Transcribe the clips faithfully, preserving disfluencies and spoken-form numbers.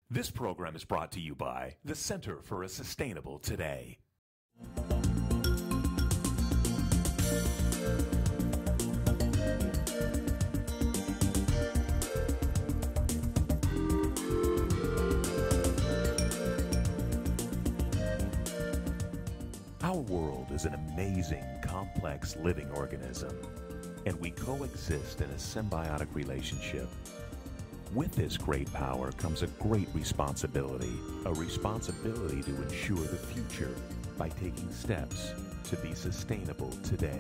This program is brought to you by the Center for a Sustainable Today. Our world is an amazing, complex living organism, and we coexist in a symbiotic relationship. With this great power comes a great responsibility, a responsibility to ensure the future by taking steps to be sustainable today.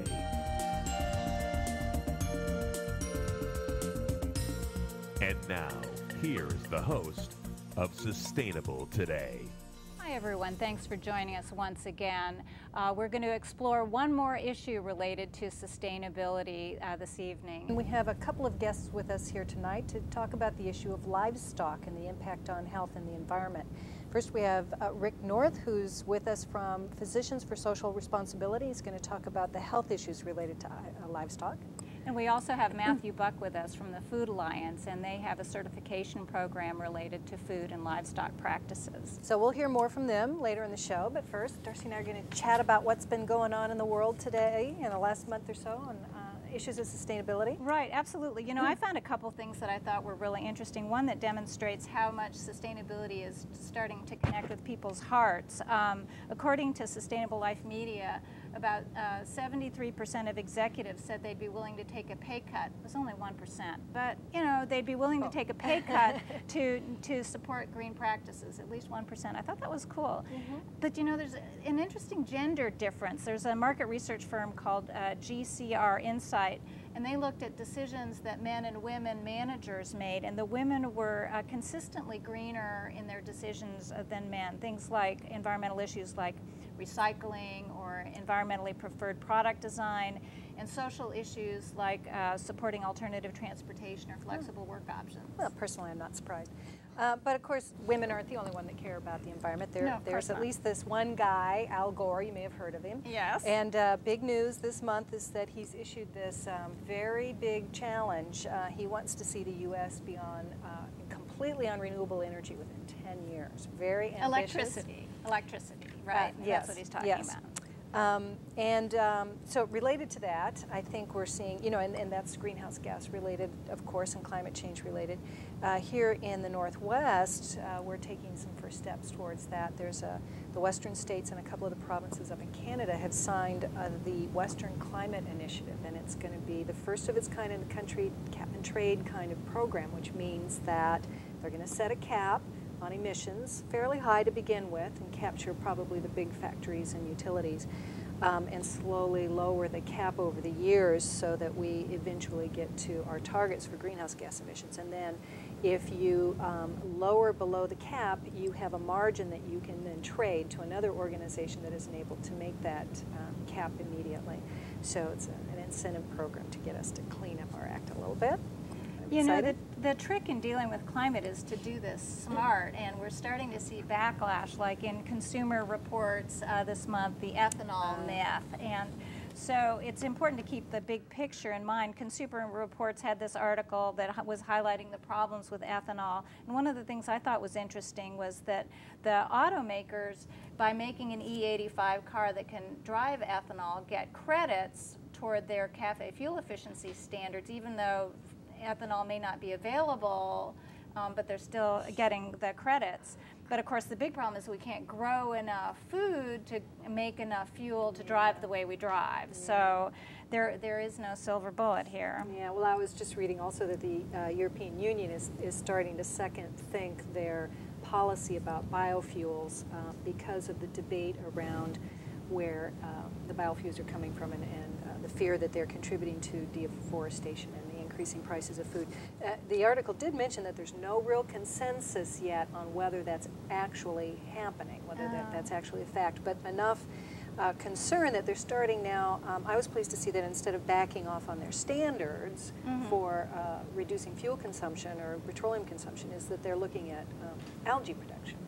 And now, here is the host of Sustainable Today. Hi everyone, thanks for joining us once again. Uh, we're going to explore one more issue related to sustainability uh, this evening. We have a couple of guests with us here tonight to talk about the issue of livestock and the impact on health and the environment. First we have uh, Rick North, who's with us from Physicians for Social Responsibility. He's going to talk about the health issues related to uh, livestock. And we also have Matthew Buck with us from the Food Alliance, and they have a certification program related to food and livestock practices. So we'll hear more from them later in the show, but first, Darcy and I are going to chat about what's been going on in the world today in the last month or so on uh, issues of sustainability. Right, absolutely. You know, I found a couple things that I thought were really interesting. One that demonstrates how much sustainability is starting to connect with people's hearts. Um, according to Sustainable Life Media, about uh, seventy-three percent of executives said they'd be willing to take a pay cut. It was only one percent, but you know, they'd be willing to take a pay cut to to support green practices, at least one percent. I thought that was cool. Mm-hmm. But you know, there's an interesting gender difference. There's a market research firm called uh, G C R Insight, and they looked at decisions that men and women managers made, and the women were uh, consistently greener in their decisions uh, than men. Things like environmental issues like recycling or environmentally preferred product design, and social issues like uh, supporting alternative transportation or flexible work options. Well, personally, I'm not surprised. Uh, but of course, women aren't the only one that care about the environment. There, no, there's at not. least this one guy, Al Gore, you may have heard of him. Yes. And uh, big news this month is that he's issued this um, very big challenge. Uh, he wants to see the U S be on uh, completely on renewable energy within ten years. Very ambitious. Electricity. Electricity, right? Uh, yes. That's what he's talking yes. about. Um, and um, so related to that, I think we're seeing, you know, and, and that's greenhouse gas related, of course, and climate change related. Uh, here in the Northwest, uh, we're taking some first steps towards that. There's a, the western states and a couple of the provinces up in Canada have signed uh, the Western Climate Initiative, and it's going to be the first of its kind in the country, cap and trade kind of program, which means that they're going to set a cap on emissions, fairly high to begin with, and capture probably the big factories and utilities, um, and slowly lower the cap over the years so that we eventually get to our targets for greenhouse gas emissions. And then if you um, lower below the cap, you have a margin that you can then trade to another organization that isn't able to make that um, cap immediately. So it's a, an incentive program to get us to clean up our act a little bit. You know, the, the trick in dealing with climate is to do this smart, and we're starting to see backlash, like in Consumer Reports uh, this month, the ethanol myth. And so it's important to keep the big picture in mind. Consumer Reports had this article that was highlighting the problems with ethanol. And one of the things I thought was interesting was that the automakers, by making an E eighty-five car that can drive ethanol, get credits toward their CAFÉ fuel efficiency standards, even though ethanol may not be available, um, but they're still getting the credits. But of course the big problem is we can't grow enough food to make enough fuel to drive the way we drive. Yeah. So there there is no silver bullet here. Yeah, well, I was just reading also that the uh, European Union is, is starting to second think their policy about biofuels uh, because of the debate around where uh, the biofuels are coming from, and, and uh, the fear that they're contributing to deforestation and the increasing prices of food. Uh, the article did mention that there's no real consensus yet on whether that's actually happening, whether uh. that, that's actually a fact, but enough uh, concern that they're starting now. Um, I was pleased to see that instead of backing off on their standards mm-hmm. for uh, reducing fuel consumption or petroleum consumption, is that they're looking at um, algae production.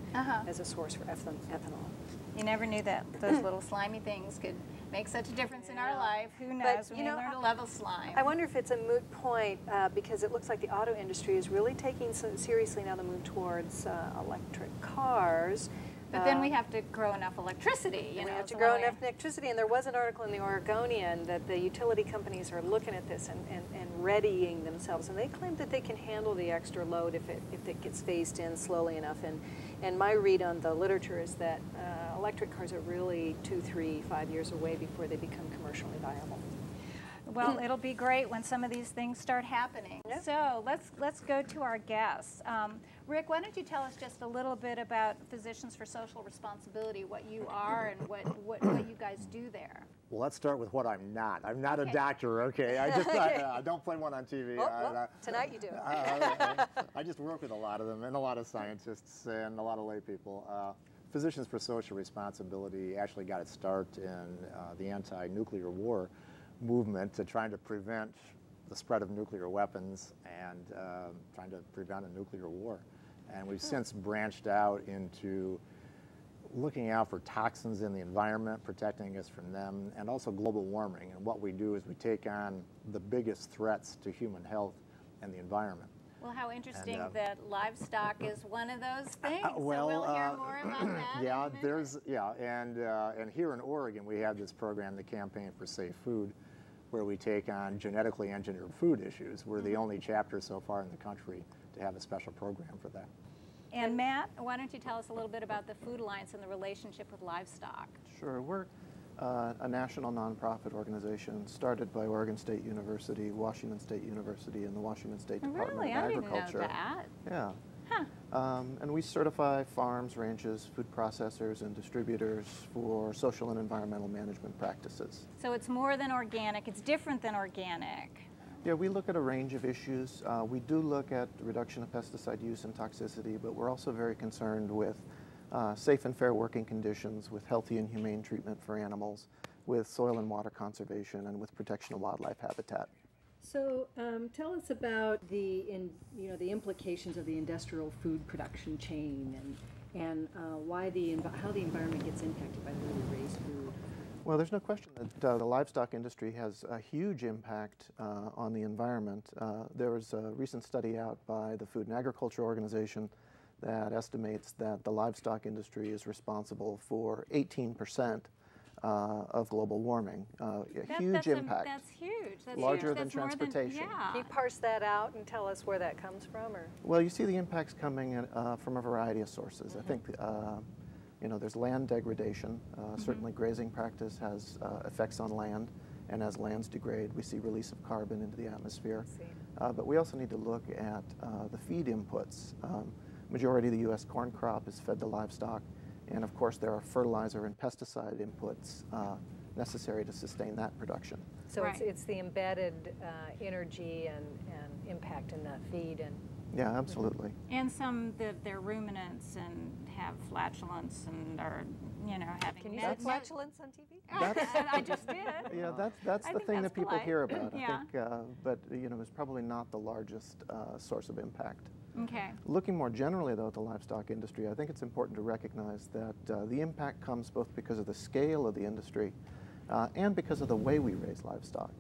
Uh-huh. as a source for ethan ethanol. You never knew that those little slimy things could make such a difference in our life. Who knows But, when you we know, learn to love a slime. I wonder if it's a moot point uh, because it looks like the auto industry is really taking so seriously now the move towards uh, electric cars. But then Um, we have to grow enough electricity, you we know. have to so grow when we- enough electricity, and there was an article in the Oregonian that the utility companies are looking at this and, and, and readying themselves, and they claim that they can handle the extra load if it, if it gets phased in slowly enough. And, and my read on the literature is that uh, electric cars are really two, three, five years away before they become commercially viable. Well, it'll be great when some of these things start happening. Yep. So let's let's go to our guests. Um, Rick, why don't you tell us just a little bit about Physicians for Social Responsibility, what you are and what, what, what you guys do there? Well, let's start with what I'm not. I'm not Okay. a doctor, okay? I just Okay. I, I don't play one on T V. Oh, I, well, I- tonight you do. I, I, I, I just work with a lot of them and a lot of scientists and a lot of lay people. Uh, Physicians for Social Responsibility actually got its start in uh, the anti-nuclear war movement to trying to prevent the spread of nuclear weapons and uh, trying to prevent a nuclear war. And we've since branched out into looking out for toxins in the environment, protecting us from them, and also global warming. And what we do is we take on the biggest threats to human health and the environment. Well, how interesting And, uh, that livestock is one of those things. Uh, well, so we'll hear uh, more about that. yeah, in a minute. there's yeah, and uh, and here in Oregon we have this program, the Campaign for Safe Food, where we take on genetically engineered food issues. We're the only chapter so far in the country to have a special program for that. And Matt, why don't you tell us a little bit about the Food Alliance and the relationship with livestock? Sure. We're uh, a national nonprofit organization started by Oregon State University, Washington State University, and the Washington State Department Really? of I didn't know Agriculture. that. Yeah. Huh. Um, and we certify farms, ranches, food processors, and distributors for social and environmental management practices. So it's more than organic. It's different than organic. Yeah, we look at a range of issues. Uh, we do look at reduction of pesticide use and toxicity, but we're also very concerned with uh, safe and fair working conditions, with healthy and humane treatment for animals, with soil and water conservation, and with protection of wildlife habitat. So um, tell us about the, in, you know, the implications of the industrial food production chain and, and uh, why the, env- how the environment gets impacted by the way we raise food. Well, there's no question that uh, the livestock industry has a huge impact uh, on the environment. Uh, there was a recent study out by the Food and Agriculture Organization that estimates that the livestock industry is responsible for eighteen percent uh, of global warming. Uh, a That- huge that's a- impact. that's huge. That's Larger huge. than That's more transportation. yeah. Can you parse that out and tell us where that comes from? Or Well, you see the impacts coming in, uh, from a variety of sources. I think uh, you know, there's land degradation. Uh, Mm-hmm. Certainly grazing practice has uh, effects on land, and as lands degrade, we see release of carbon into the atmosphere. see. Uh, but we also need to look at uh, the feed inputs. Um, majority of the U S corn crop is fed to livestock, and of course there are fertilizer and pesticide inputs uh, necessary to sustain that production. So it's, Right. it's the embedded uh, energy and, and impact in that feed. And Yeah, absolutely. And some that they're ruminants and have flatulence and are, you know, having. can you med- say flatulence on T V? That's- I just did. Yeah, that's that's I the think thing that's that people polite. hear about. I Yeah. think, uh, but you know, it's probably not the largest uh, source of impact. Okay. Looking more generally, though, at the livestock industry, I think it's important to recognize that uh, the impact comes both because of the scale of the industry uh, and because of the way we raise livestock.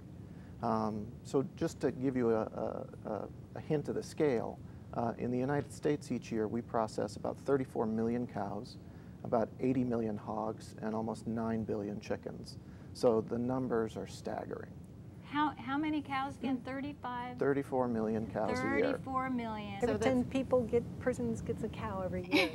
Um, so just to give you a, a, a hint of the scale, uh, in the United States each year we process about thirty-four million cows, about eighty million hogs, and almost nine billion chickens. So the numbers are staggering. How how many cows again? thirty-five? thirty-four million cows a year. thirty-four million. Every So ten that's, people get persons gets a cow every year.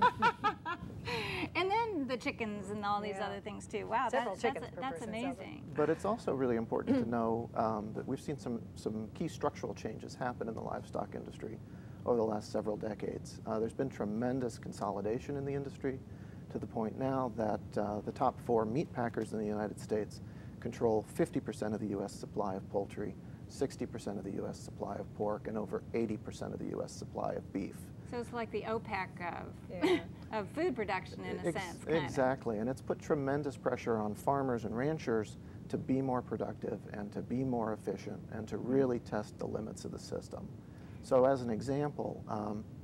and then the chickens and all these Yeah. other things too. Wow, Several that's, chickens that's, per that's person, sounds like. amazing. But it's also really important to know um, that we've seen some, some key structural changes happen in the livestock industry over the last several decades. Uh, there's been tremendous consolidation in the industry to the point now that uh, the top four meat packers in the United States control fifty percent of the U S supply of poultry, sixty percent of the U S supply of pork, and over eighty percent of the U S supply of beef. So it's like the OPEC of, Yeah. of food production in a Ex- sense. Kind Exactly, and it's put tremendous pressure on farmers and ranchers to be more productive and to be more efficient and to really test the limits of the system. So as an example, um,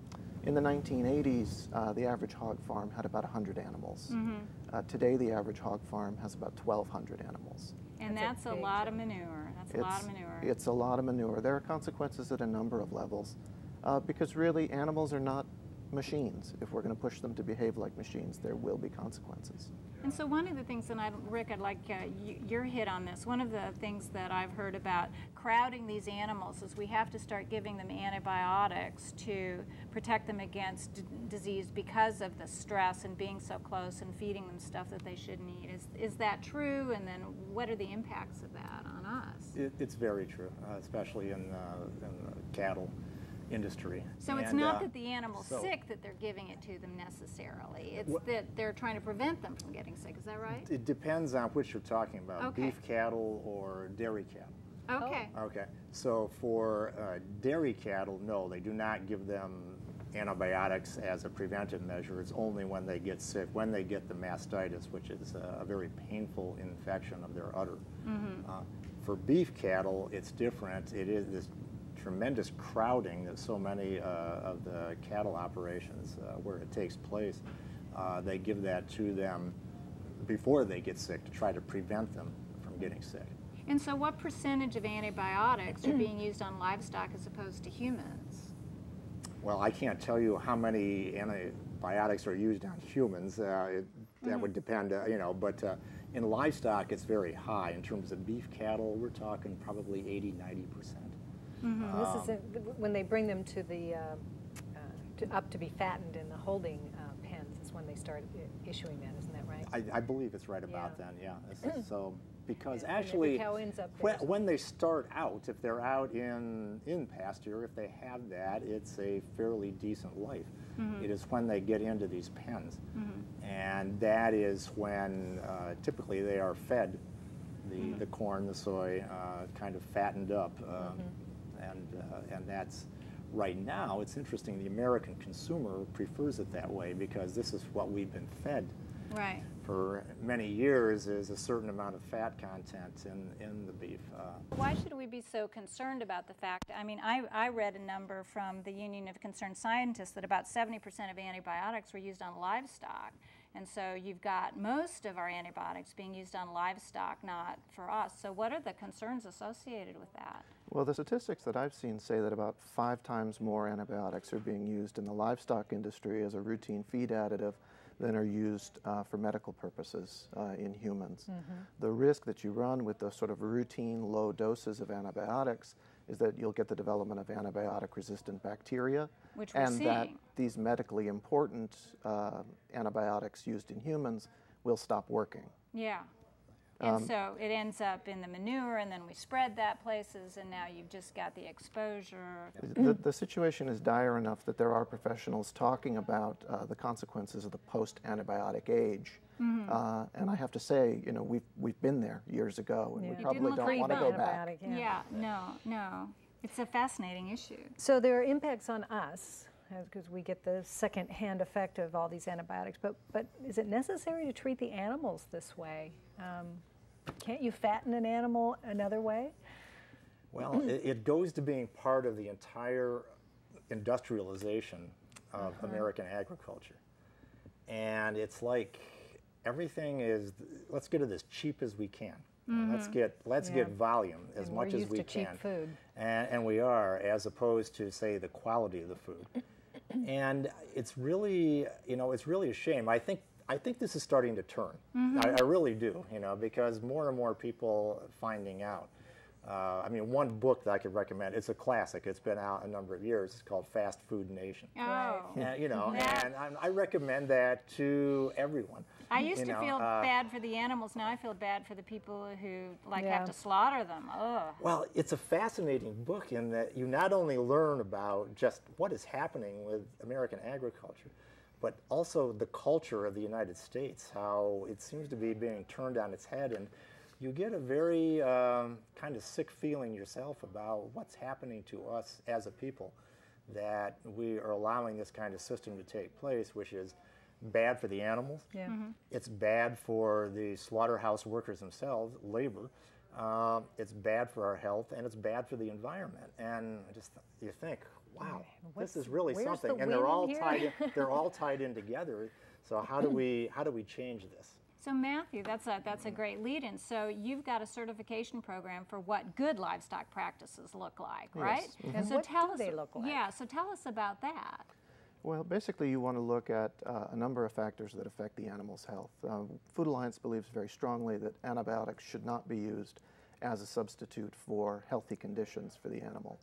In the nineteen eighties, uh, the average hog farm had about one hundred animals. Mm-hmm. Uh, today, the average hog farm has about twelve hundred animals. And That's that's, a a big lot of jump. manure. That's a It's, lot of manure. it's a lot of manure. There are consequences at a number of levels uh, because really animals are not machines. If we're going to push them to behave like machines, there will be consequences. And so one of the things, and I, Rick, I'd like uh, y your hit on this, one of the things that I've heard about crowding these animals is we have to start giving them antibiotics to protect them against d disease because of the stress and being so close and feeding them stuff that they shouldn't eat. Is, is that true? And then what are the impacts of that on us? It, it's very true, uh, especially in, uh, in the cattle industry. So it's And, not uh, that the animal's so- sick that they're giving it to them necessarily. It's Wha- that they're trying to prevent them from getting sick. Is that right? It depends on which you're talking about, Okay. beef cattle or dairy cattle. Okay. Okay, so for uh, dairy cattle, no, they do not give them antibiotics as a preventive measure. It's only when they get sick, when they get the mastitis, which is a, a very painful infection of their udder. Mm-hmm. Uh, for beef cattle, it's different. It is this tremendous crowding that so many uh, of the cattle operations uh, where it takes place, uh, they give that to them before they get sick to try to prevent them from getting sick. And so what percentage of antibiotics are being used on livestock as opposed to humans? Well, I can't tell you how many antibiotics are used on humans. Uh, it, that would depend, uh, you know, but uh, in livestock it's very high. In terms of beef cattle, we're talking probably eighty, ninety percent. And this is in, when they bring them to the uh, uh, to, up to be fattened in the holding uh, pens is when they start i- issuing that, isn't that right? I, I believe it's right about Yeah. then, yeah. This is- so, because Yeah, and actually, every cow ends up when, there. when they start out, if they're out in, in pasture, if they have that, it's a fairly decent life. It is when they get into these pens. And that is when uh, typically they are fed the, the corn, the soy, uh, kind of fattened up. Uh, and, uh, and that's, right now, it's interesting, the American consumer prefers it that way because this is what we've been fed Right. for many years, is a certain amount of fat content in, in the beef. Uh, Why should we be so concerned about the fact, I mean, I, I read a number from the Union of Concerned Scientists that about seventy percent of antibiotics were used on livestock. And so you've got most of our antibiotics being used on livestock, not for us. So what are the concerns associated with that? Well, the statistics that I've seen say that about five times more antibiotics are being used in the livestock industry as a routine feed additive than are used uh, for medical purposes uh, in humans. The risk that you run with those sort of routine low doses of antibiotics is that you'll get the development of antibiotic-resistant bacteria, Which we're and that seeing. these medically important uh, antibiotics used in humans will stop working. Yeah. And Um, so it ends up in the manure, and then we spread that places, and now you've just got the exposure. The, the situation is dire enough that there are professionals talking about uh, the consequences of the post-antibiotic age. Uh, and I have to say, you know, we've, we've been there years ago, and Yeah. we It probably didn't look don't want to go Pre-antibiotic, back. yeah. Yeah, no, no. It's a fascinating issue. So there are impacts on us because we get the second-hand effect of all these antibiotics. But but is it necessary to treat the animals this way? Um, can't you fatten an animal another way? Well, it, it goes to being part of the entire industrialization of American agriculture. And it's like everything is, let's get it as cheap as we can. Let's get let's Yeah. get volume as And much we're as used we to cheap can. food. And, and we are, as opposed to, say, the quality of the food. And it's really, you know, it's really a shame. I think I think this is starting to turn. I, I really do, you know, because more and more people are finding out. Uh, I mean, one book that I could recommend, it's a classic, it's been out a number of years, it's called Fast Food Nation. Oh. And, you know, That- and I, I recommend that to everyone. I used You to know, feel uh, bad for the animals. Now I feel bad for the people who like Yeah. have to slaughter them. Ugh. Well, it's a fascinating book in that you not only learn about just what is happening with American agriculture, but also the culture of the United States, how it seems to be being turned on its head, and you get a very um, kind of sick feeling yourself about what's happening to us as a people, that we are allowing this kind of system to take place, which is bad for the animals. Yeah. It's bad for the slaughterhouse workers themselves, labor. Um, it's bad for our health, and it's bad for the environment. And just you think, wow, What's- this is really where's something. the And they're win all here? tied in, they're all tied in together. So how do we how do we change this? So Matthew, that's a, that's a great lead-in. So you've got a certification program for what good livestock practices look like, right? Yes. Mm-hmm. And So what tell do us, they look like? Yeah, so tell us about that. Well, basically you want to look at uh, a number of factors that affect the animal's health. Um, Food Alliance believes very strongly that antibiotics should not be used as a substitute for healthy conditions for the animal.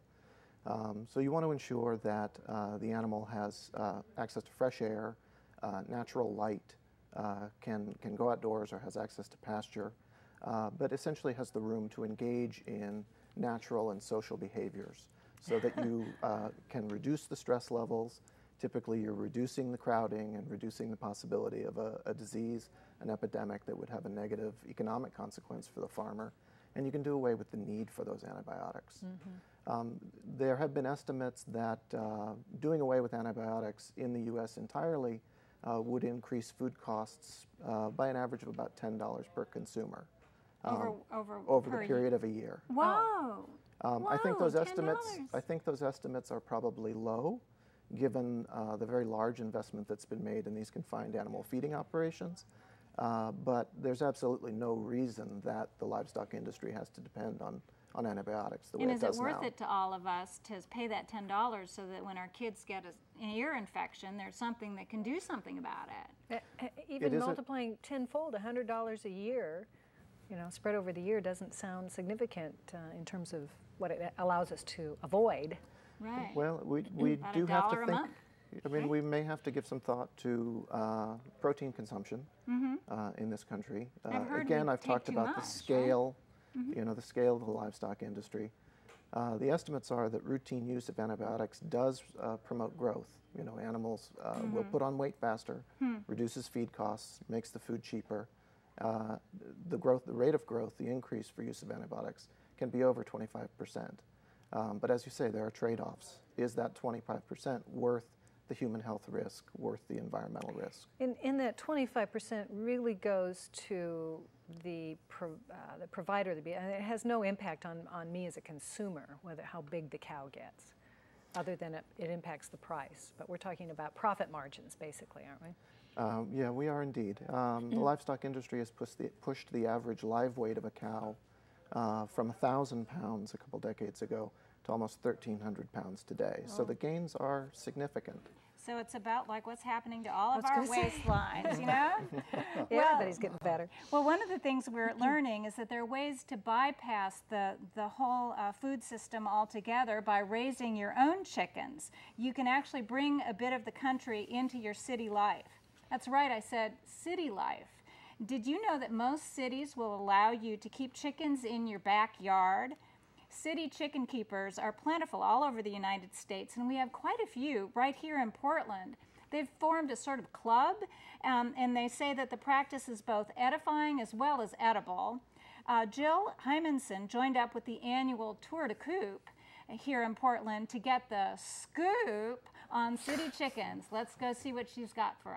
Um, so you want to ensure that uh, the animal has uh, access to fresh air, uh, natural light, uh, can, can go outdoors or has access to pasture, uh, but essentially has the room to engage in natural and social behaviors so that you uh, can reduce the stress levels. Typically you're reducing the crowding and reducing the possibility of a, a disease, an epidemic that would have a negative economic consequence for the farmer, and you can do away with the need for those antibiotics. Mm-hmm. Um, there have been estimates that uh, doing away with antibiotics in the U S entirely uh, would increase food costs uh, by an average of about ten dollars per consumer Over, um, over, over per the period of a year. Whoa. Um, Whoa, I think those ten estimates. dollars. I think those estimates are probably low, given uh, the very large investment that's been made in these confined animal feeding operations. Uh, but there's absolutely no reason that the livestock industry has to depend on, on antibiotics the way And it is it does worth now. it to all of us to pay that ten dollars so that when our kids get a, an ear infection, there's something that can do something about it? Uh, uh, Even It isn't- multiplying tenfold, one hundred dollars a year, you know, spread over the year doesn't sound significant uh, in terms of what it allows us to avoid. Right. Well, we, we About a do have to dollar a think. month. I mean, we may have to give some thought to uh, protein consumption uh, in this country. Uh, I've heard again, we I've take talked too about much, the right? scale, you know, the scale of the livestock industry. Uh, the estimates are that routine use of antibiotics does uh, promote growth. You know, animals uh, will put on weight faster, reduces feed costs, makes the food cheaper. Uh, the growth, the rate of growth, the increase for use of antibiotics can be over twenty-five percent. Um, but as you say, there are trade-offs. Is that twenty-five percent worth the human health risk, worth the environmental risk? And, and that twenty-five percent really goes to the, pro, uh, the provider, the, and it has no impact on, on me as a consumer, whether how big the cow gets, other than it, it impacts the price. But we're talking about profit margins, basically, aren't we? Um, yeah, we are indeed. Um, the livestock industry has pushed the, pushed the average live weight of a cow uh, from one thousand pounds a couple decades ago to almost thirteen hundred pounds today. So the gains are significant. So it's about like what's happening to all of I our was gonna say. waistlines, you know? Everybody's getting better. Well, one of the things we're learning is that there are ways to bypass the, the whole uh, food system altogether by raising your own chickens. You can actually bring a bit of the country into your city life. That's right, I said city life. Did you know that most cities will allow you to keep chickens in your backyard? City chicken keepers are plentiful all over the United States, and we have quite a few right here in Portland. They've formed a sort of club, um, and they say that the practice is both edifying as well as edible. Uh, Jill Hymanson joined up with the annual Tour de Coop here in Portland to get the scoop on city chickens. Let's go see what she's got for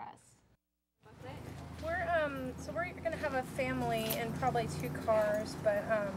us. We're um so we're gonna have a family and probably two cars, but um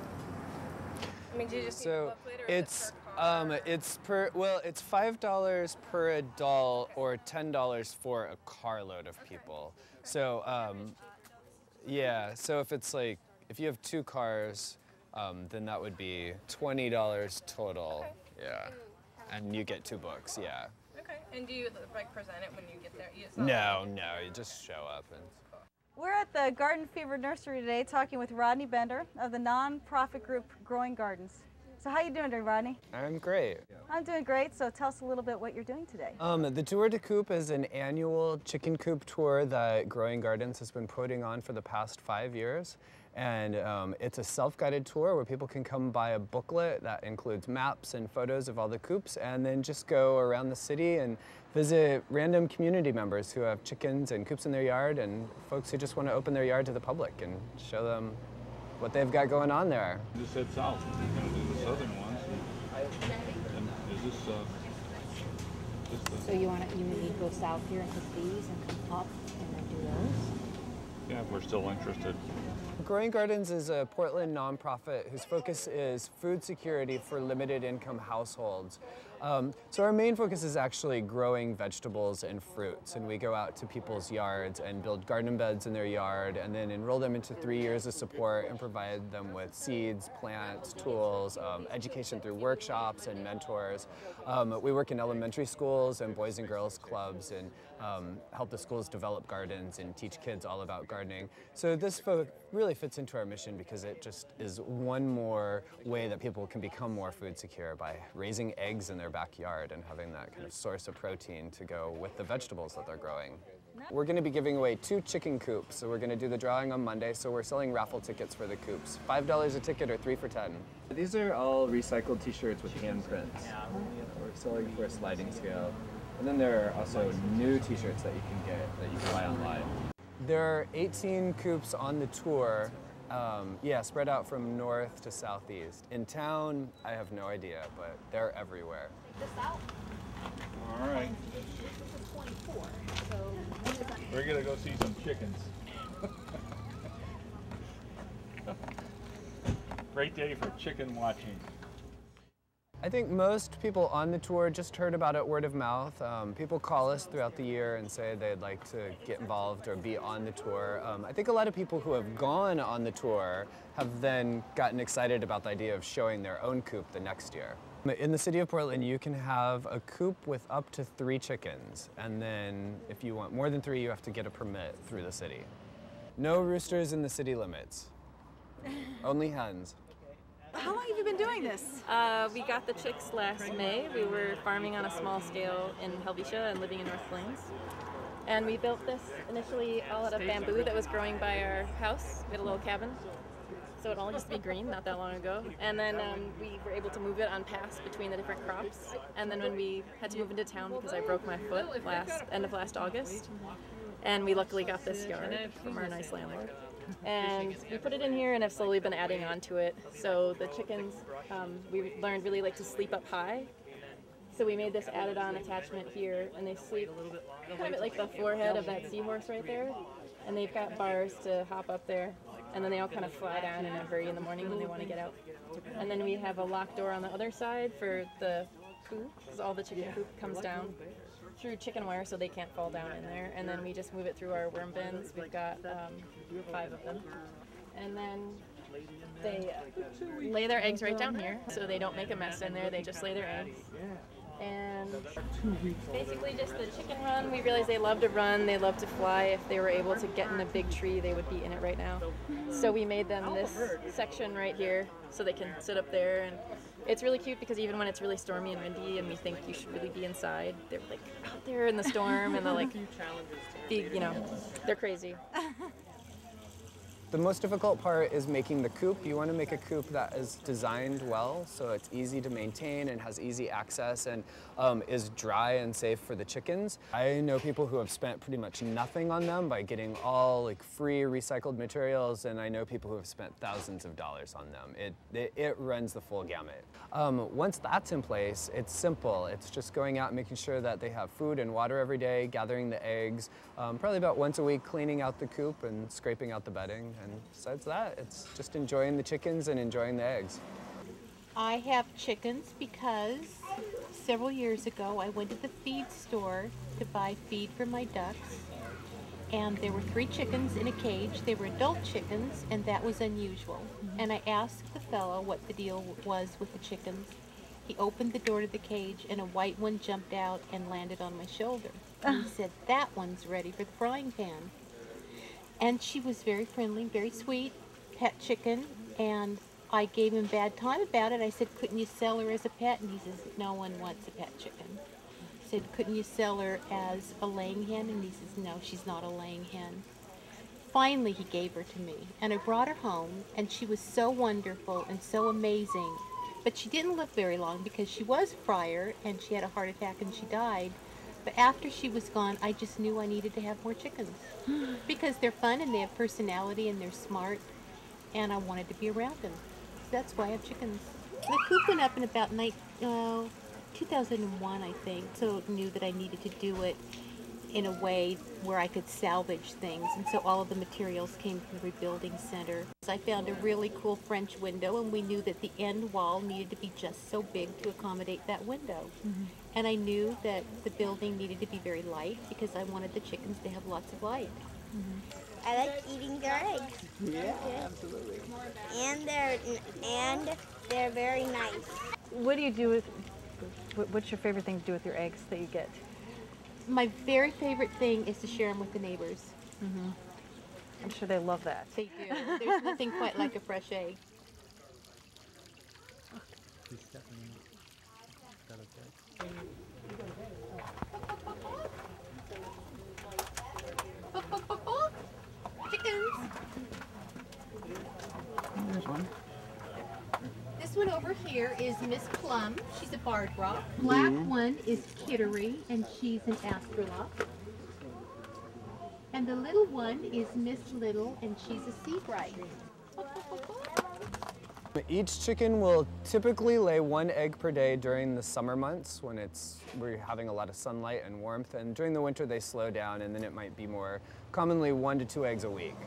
I mean, do you just need to So look later, or is it's it per car? um it's per well it's five dollars per adult or ten dollars for a carload of people. So um yeah, so if it's like if you have two cars, um, then that would be twenty dollars total. Okay. Yeah, and you get two books. Yeah. Okay. And do you like present it when you get there? It's not No, like- no, you just show up and. We're at the Garden Fever Nursery today talking with Rodney Bender of the non-profit group Growing Gardens. So how you doing today, Rodney? I'm great. I'm doing great, so tell us a little bit what you're doing today. Um, the Tour de Coop is an annual chicken coop tour that Growing Gardens has been putting on for the past five years. And um, it's a self-guided tour where people can come buy a booklet that includes maps and photos of all the coops, and then just go around the city and visit random community members who have chickens and coops in their yard, and folks who just want to open their yard to the public and show them what they've got going on there. Just head south. We're going to do the southern ones. And is this, uh, this the, So you want to, you need to go south here and take these and come up and then do those? yeah, if we're still interested. Growing Gardens is a Portland nonprofit whose focus is food security for limited income households. Um, so our main focus is actually growing vegetables and fruits, and we go out to people's yards and build garden beds in their yard and then enroll them into three years of support and provide them with seeds, plants, tools, um, education through workshops and mentors. Um, we work in elementary schools and boys and girls clubs and um, help the schools develop gardens and teach kids all about gardening. So this fo really fits into our mission because it just is one more way that people can become more food secure by raising eggs in their backyard and having that kind of source of protein to go with the vegetables that they're growing. We're going to be giving away two chicken coops, so we're going to do the drawing on Monday, so we're selling raffle tickets for the coops. five dollars a ticket or three for ten. These are all recycled t-shirts with handprints. We're selling for a sliding scale. And then there are also new t-shirts that you can get, that you can buy online. There are eighteen coops on the tour. Um, yeah, spread out from north to southeast. In town, I have no idea, but they're everywhere. All right. We're gonna go see some chickens. Great day for chicken watching. I think most people on the tour just heard about it word of mouth. Um, people call us throughout the year and say they'd like to get involved or be on the tour. Um, I think a lot of people who have gone on the tour have then gotten excited about the idea of showing their own coop the next year. In the city of Portland, you can have a coop with up to three chickens, and then if you want more than three, you have to get a permit through the city. No roosters in the city limits, only hens. How long have you been doing this? Uh, we got the chicks last May. We were farming on a small scale in Helvetia and living in North Plains. And we built this initially all out of bamboo that was growing by our house. We had a little cabin. So it all used to be green not that long ago. And then um, we were able to move it on pass between the different crops. And then when we had to move into town because I broke my foot last end of last August, and we luckily got this yard from our nice landlord. And we put it in here and have slowly been adding on to it. So the chickens, um, we learned really like to sleep up high. So we made this added on attachment here, and they sleep kind of at like the forehead of that seahorse right there. And they've got bars to hop up there. And then they all kind of fly down in a hurry in the morning when they want to get out. And then we have a locked door on the other side for the coop, because all the chicken coop comes down through chicken wire so they can't fall down in there. And then we just move it through our worm bins. We've got um, five of them. And then they uh, lay their eggs right down here so they don't make a mess in there. They just lay their eggs. And basically just the chicken run. We realized they love to run, they love to fly. If they were able to get in a big tree, they would be in it right now. So we made them this section right here so they can sit up there. And it's really cute because even when it's really stormy and windy and we think you should really be inside, they're like out there in the storm and they're like, be, you know, they're crazy. The most difficult part is making the coop. You want to make a coop that is designed well, so it's easy to maintain and has easy access and um, is dry and safe for the chickens. I know people who have spent pretty much nothing on them by getting all like free recycled materials, and I know people who have spent thousands of dollars on them. It, it, it runs the full gamut. Um, once that's in place, it's simple. It's just going out and making sure that they have food and water every day, gathering the eggs, um, probably about once a week cleaning out the coop and scraping out the bedding. And besides that, it's just enjoying the chickens and enjoying the eggs. I have chickens because several years ago I went to the feed store to buy feed for my ducks, and there were three chickens in a cage. They were adult chickens, and that was unusual. Mm-hmm. And I asked the fellow what the deal was with the chickens. He opened the door to the cage, and a white one jumped out and landed on my shoulder. And he said, "That one's ready for the frying pan." And she was very friendly, very sweet, pet chicken, and I gave him a bad time about it. I said, "Couldn't you sell her as a pet?" And he says, "No one wants a pet chicken." I said, "Couldn't you sell her as a laying hen?" And he says, "No, she's not a laying hen." Finally, he gave her to me, and I brought her home, and she was so wonderful and so amazing. But she didn't live very long because she was a fryer, and she had a heart attack and she died. But after she was gone, I just knew I needed to have more chickens because they're fun and they have personality and they're smart, and I wanted to be around them. So that's why I have chickens. The coop went up in about night, uh, two thousand one, I think, so I knew that I needed to do it. in a way where I could salvage things, and so all of the materials came from the rebuilding center. I found a really cool French window, and we knew that the end wall needed to be just so big to accommodate that window. Mm-hmm. And I knew that the building needed to be very light because I wanted the chickens to have lots of light. Mm-hmm. I like eating their eggs. Yeah, absolutely. And they're and they're very nice. What do you do with, what's your favorite thing to do with your eggs that you get? My very favorite thing is to share them with the neighbors. Mm-hmm. I'm sure they love that. They do. There's nothing quite like a fresh egg. Chickens. There's one. This one over here is Miss Plum. She's a barred rock. Black mm-hmm. one is Kittery, and she's an astrolop. And the little one is Miss Little, and she's a sea bright. Each chicken will typically lay one egg per day during the summer months when it's we're having a lot of sunlight and warmth, and during the winter they slow down, and then it might be more commonly one to two eggs a week.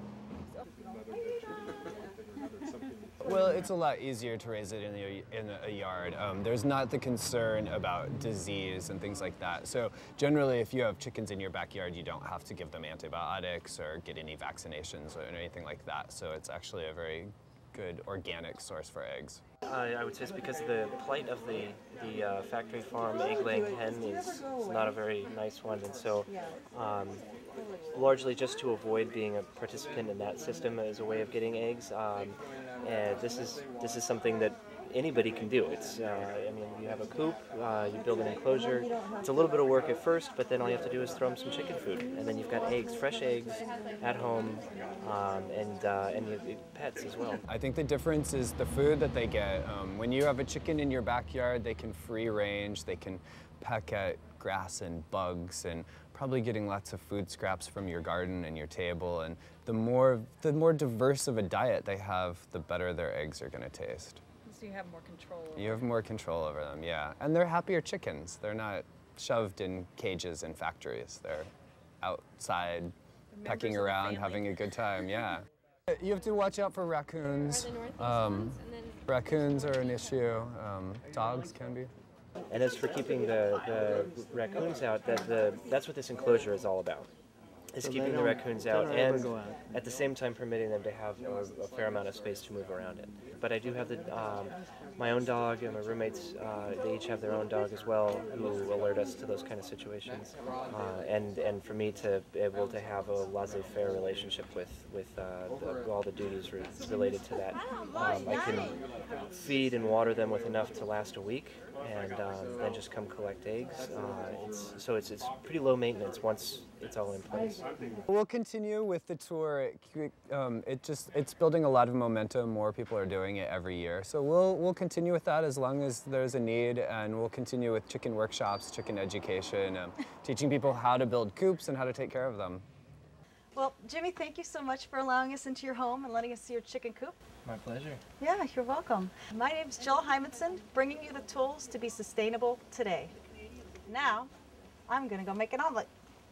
Well, it's a lot easier to raise it in a, in a yard. Um, there's not the concern about disease and things like that. So generally, if you have chickens in your backyard, you don't have to give them antibiotics or get any vaccinations or anything like that. So it's actually a very good organic source for eggs. Uh, I would say it's because the plight of the, the uh, factory farm egg-laying hen is, is not a very nice one, and so um, largely just to avoid being a participant in that system as a way of getting eggs. Um, and this is this is something that anybody can do. It's uh, I mean, you have a coop, uh, you build an enclosure. It's a little bit of work at first, but then all you have to do is throw them some chicken food, and then you've got eggs, fresh eggs, at home, um, and uh, and you, you pets as well. I think the difference is the food that they get. Um, when you have a chicken in your backyard, they can free range, they can peck at grass and bugs, and probably getting lots of food scraps from your garden and your table. And the more the more diverse of a diet they have, the better their eggs are going to taste. So you have more control over You have more control over them, yeah. And they're happier chickens. They're not shoved in cages in factories. They're outside, pecking around, having a good time, yeah. You have to watch out for raccoons. Um, raccoons are an issue. Um, dogs can be. And as for keeping the, the raccoons out, that the, that's what this enclosure is all about. Is so keeping the raccoons out and out. At the same time permitting them to have a, a fair amount of space to move around in. But I do have the, um, my own dog and my roommates, uh, they each have their own dog as well, who alert us to those kind of situations. Uh, and, and for me to be able to have a laissez-faire relationship with, with uh, the, all the duties re related to that. Um, I can feed and water them with enough to last a week, and um, then just come collect eggs. Uh, it's, so it's, it's pretty low maintenance once it's all in place. We'll continue with the tour. It, um, it just it's building a lot of momentum. More people are doing it every year, so we'll we'll continue with that as long as there's a need, and we'll continue with chicken workshops, chicken education, um, teaching people how to build coops and how to take care of them. Well, Jimmy, thank you so much for allowing us into your home and letting us see your chicken coop. My pleasure. Yeah, you're welcome. My name's Jill Hymanson, bringing you the tools to be sustainable today. Now, I'm gonna go make an omelet.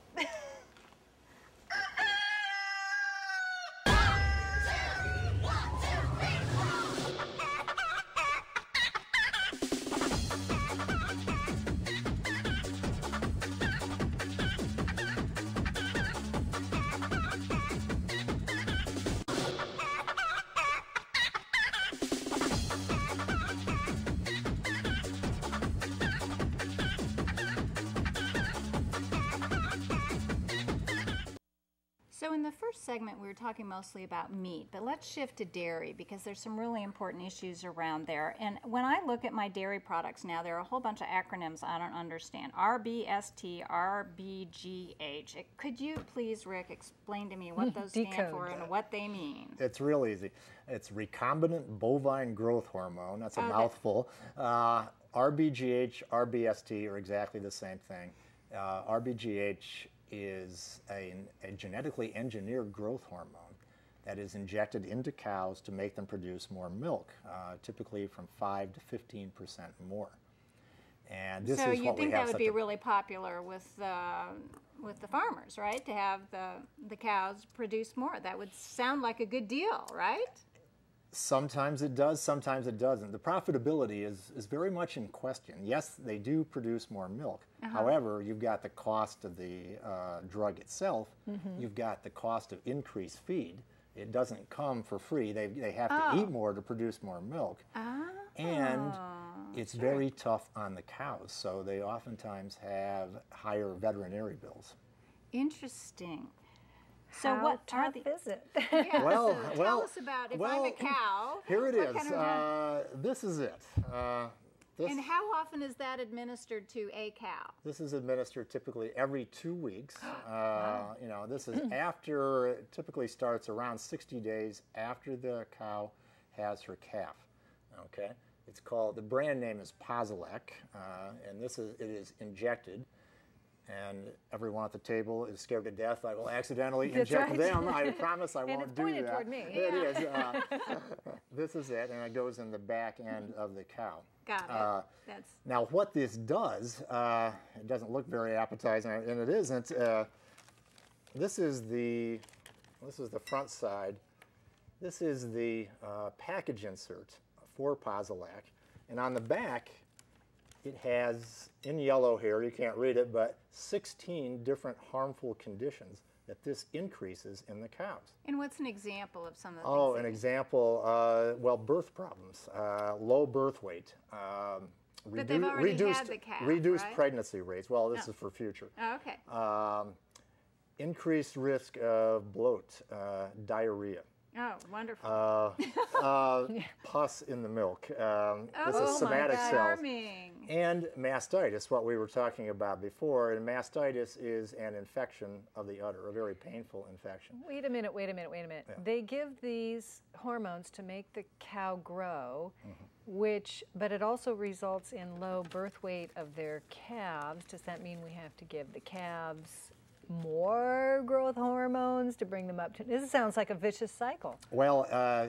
So in the first segment, we were talking mostly about meat, but let's shift to dairy because there's some really important issues around there. And when I look at my dairy products now, there are a whole bunch of acronyms I don't understand. R B S T, R B G H. Could you please, Rick, explain to me what those stand for and what they mean? It's real easy. It's recombinant bovine growth hormone. That's a Okay. mouthful. Uh, R B G H, R B S T are exactly the same thing. Uh, R B G H is a, a genetically engineered growth hormone that is injected into cows to make them produce more milk, uh, typically from five to fifteen percent more. And this so is you what think we have that would such be a, really popular with uh, with the farmers, right? To have the, the cows produce more. That would sound like a good deal, right? Sometimes it does, sometimes it doesn't. The profitability is, is very much in question. Yes, they do produce more milk. Uh-huh. However, you've got the cost of the uh, drug itself. Mm-hmm. You've got the cost of increased feed. It doesn't come for free. They, they have oh. to eat more to produce more milk. Oh. And it's sure. very tough on the cows, so they oftentimes have higher veterinary bills. Interesting. So How what tough are the, is it? Yeah, well, so well, tell us about if well, I'm a cow. Here it is. Kind of uh, this is it. Uh, this, and how often is that administered to a cow? This is administered typically every two weeks. Uh, wow. You know, this is after, it typically starts around sixty days after the cow has her calf. Okay, it's called, the brand name is Posilac, uh, and this is, it is injected. And everyone at the table is scared to death I will accidentally That's inject right. them. I promise I and won't it's do pointed that. Toward me. It yeah. is. Uh, this is it, and it goes in the back end of the cow. Got it. Uh, That's... Now, what this does, uh, it doesn't look very appetizing, and it isn't. Uh, this is the this is the front side. This is the uh, package insert for Posilac, and on the back, it has, in yellow here, you can't read it, but sixteen different harmful conditions that this increases in the cows. And what's an example of some of the Oh, things? an example, uh, well, birth problems, uh, low birth weight, um, but they've already reduced, had the calf, reduced right? pregnancy rates. Well, this oh. is for future. Oh, okay. Um, increased risk of bloat, uh, diarrhea. Oh, wonderful. Uh, uh, pus in the milk. Um, oh, this is somatic cells. Charming. And mastitis, what we were talking about before. And mastitis is an infection of the udder, a very painful infection. Wait a minute, wait a minute, wait a minute. Yeah. They give these hormones to make the cow grow, mm-hmm. which, but it also results in low birth weight of their calves. Does that mean we have to give the calves more growth hormones to bring them up to? This sounds like a vicious cycle. Well, uh,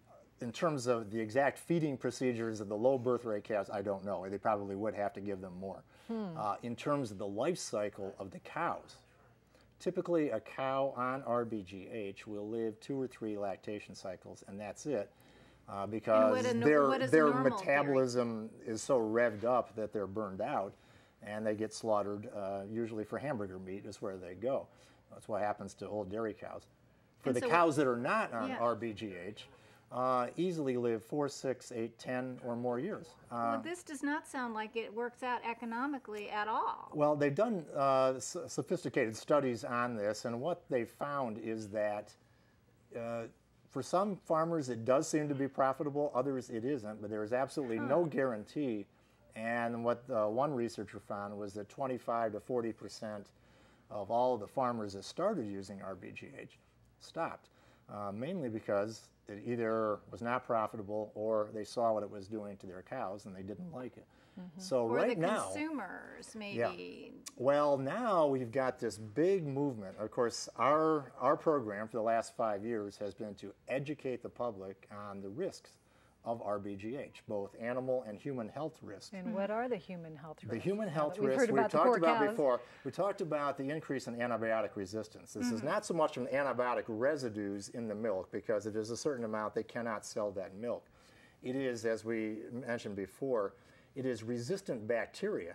in terms of the exact feeding procedures of the low birth rate calves, I don't know. They probably would have to give them more. Hmm. Uh, in terms of the life cycle of the cows, typically a cow on R B G H will live two or three lactation cycles, and that's it. Uh, because a, their, their metabolism dairy? is so revved up that they're burned out, and they get slaughtered, uh, usually for hamburger meat is where they go. That's what happens to old dairy cows. For and the so cows that are not on yeah. R B G H, uh, easily live four, six, eight, ten or more years. Uh, well, this does not sound like it works out economically at all. Well, they've done uh, sophisticated studies on this, and what they found is that uh, for some farmers it does seem to be profitable, others it isn't, but there is absolutely huh. no guarantee. And what uh, one researcher found was that twenty-five to forty percent of all of the farmers that started using R B G H stopped, uh, mainly because it either was not profitable or they saw what it was doing to their cows and they didn't like it. Mm-hmm. So or right the now, consumers maybe. Yeah. Well, now we've got this big movement. Of course, our our program for the last five years has been to educate the public on the risks of R B G H, both animal and human health risks. And what are the human health risks? The human health we've risks we about talked about cows. before. We talked about the increase in antibiotic resistance. This mm-hmm. is not so much from antibiotic residues in the milk, because if there's a certain amount, they cannot sell that milk. It is, as we mentioned before, it is resistant bacteria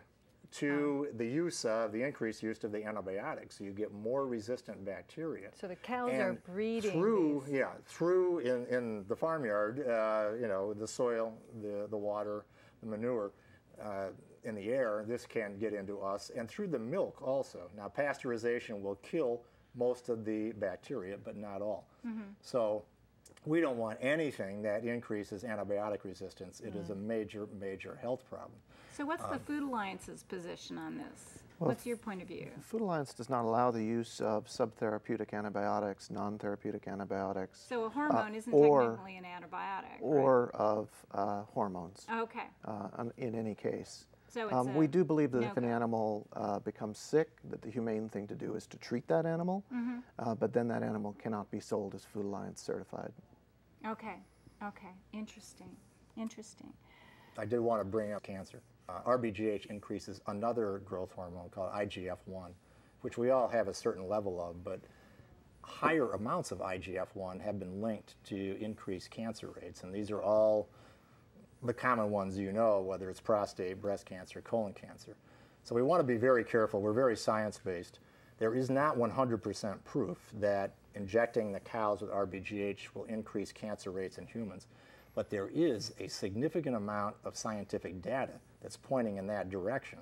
to oh. the use of, the increased use of the antibiotics. So you get more resistant bacteria. So the cows and are breeding through, these. yeah, through in, in the farmyard, uh, you know, the soil, the, the water, the manure, uh, in the air, this can get into us, and through the milk also. Now, pasteurization will kill most of the bacteria, but not all. Mm-hmm. So we don't want anything that increases antibiotic resistance. It mm. is a major, major health problem. So what's um, the Food Alliance's position on this? Well, what's your point of view? The Food Alliance does not allow the use of subtherapeutic antibiotics, non-therapeutic antibiotics. So a hormone uh, isn't or, technically an antibiotic, Or right? of uh, hormones. Okay. Uh, in any case. So it's um, a we do believe that no if an go. animal uh, becomes sick, that the humane thing to do is to treat that animal, mm-hmm. uh, but then that animal cannot be sold as Food Alliance certified. Okay, okay, interesting, interesting. I did want to bring up cancer. Uh, R B G H increases another growth hormone called I G F one which we all have a certain level of, but higher amounts of I G F one have been linked to increased cancer rates. And these are all the common ones you know, whether it's prostate, breast cancer, colon cancer. So we want to be very careful. We're very science-based. There is not one hundred percent proof that injecting the cows with R B G H will increase cancer rates in humans, but there is a significant amount of scientific data that's pointing in that direction.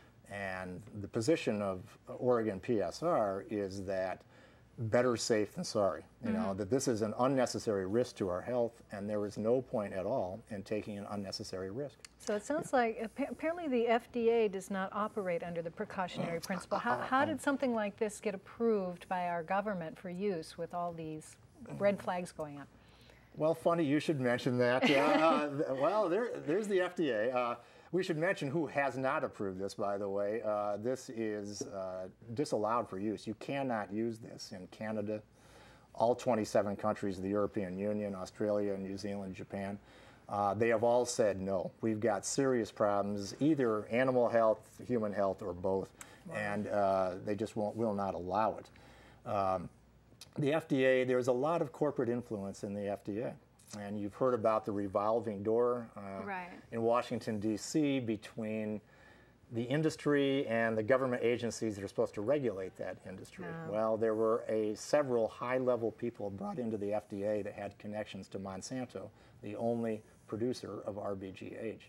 And the position of Oregon P S R is that better safe than sorry, you mm-hmm. know, that this is an unnecessary risk to our health, and there is no point at all in taking an unnecessary risk. So it sounds like apparently the F D A does not operate under the precautionary principle. How, how did something like this get approved by our government for use with all these red flags going up? Well, funny you should mention that. Uh, well, there, there's the F D A. Uh, we should mention who has not approved this, by the way. Uh, this is uh, disallowed for use. You cannot use this in Canada, all twenty-seven countries of the European Union, Australia, New Zealand, Japan. Uh, they have all said no. We've got serious problems, either animal health, human health, or both, wow. and uh, they just won't, will not allow it. Um, the F D A, there's a lot of corporate influence in the F D A. And you've heard about the revolving door uh, right. in Washington, D C between the industry and the government agencies that are supposed to regulate that industry. Oh. Well, there were a, several high-level people brought into the F D A that had connections to Monsanto, the only producer of R B G H.